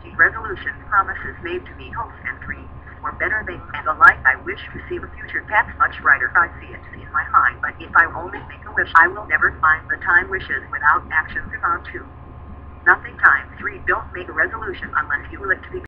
resolutions, promises made to me, hopes and dreams for better things and the life I wish to see. The future path's much brighter. I see it in my mind, but if I only make a wish, I will never find the time wishes without action to on to. Nothing times 3. Don't make a resolution unless you will it to be